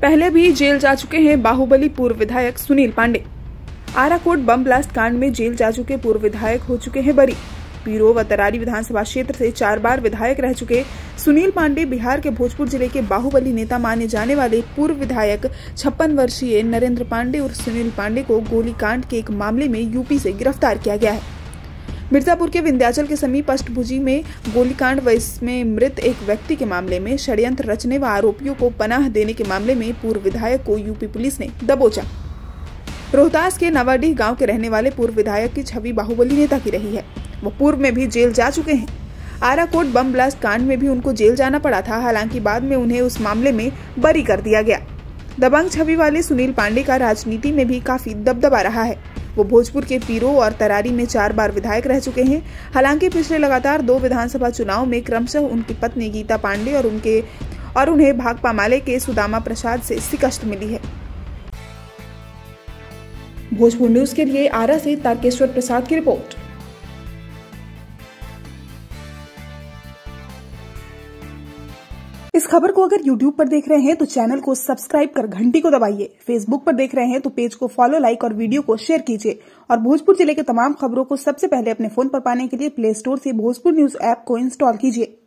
पहले भी जेल जा चुके हैं बाहुबली पूर्व विधायक सुनील पांडे। आराकोट बम ब्लास्ट कांड में जेल जा चुके पूर्व विधायक हो चुके हैं बरी। पीरो व तरारी विधानसभा क्षेत्र से 4 बार विधायक रह चुके सुनील पांडे बिहार के भोजपुर जिले के बाहुबली नेता माने जाने वाले पूर्व विधायक 56 वर्षीय नरेंद्र पांडे और सुनील पांडे को गोलीकांड के एक मामले में यूपी से गिरफ्तार किया गया है। मिर्जापुर के विंध्याचल के समीप अष्टभुजी में गोलीकांड व इसमें मृत एक व्यक्ति के मामले में षड्यंत्र रचने व आरोपियों को पनाह देने के मामले में पूर्व विधायक को यूपी पुलिस ने दबोचा। रोहतास के नवाडीह गांव के रहने वाले पूर्व विधायक की छवि बाहुबली नेता की रही है। वो पूर्व में भी जेल जा चुके हैं। आराकोट बम ब्लास्ट कांड में भी उनको जेल जाना पड़ा था, हालांकि बाद में उन्हें उस मामले में बरी कर दिया गया। दबंग छवि वाले सुनील पांडे का राजनीति में भी काफी दबदबा रहा है। वो भोजपुर के पीरो और तरारी में 4 बार विधायक रह चुके हैं। हालांकि पिछले लगातार 2 विधानसभा चुनाव में क्रमशः उनकी पत्नी गीता पांडे और उन्हें भाकपा माले के सुदामा प्रसाद से शिकस्त मिली है। भोजपुर न्यूज के लिए आरा से तारकेश्वर प्रसाद की रिपोर्ट। इस खबर को अगर YouTube पर देख रहे हैं तो चैनल को सब्सक्राइब कर घंटी को दबाइए। Facebook पर देख रहे हैं तो पेज को फॉलो, लाइक और वीडियो को शेयर कीजिए। और भोजपुर जिले के तमाम खबरों को सबसे पहले अपने फोन पर पाने के लिए प्ले स्टोर से भोजपुर न्यूज ऐप को इंस्टॉल कीजिए।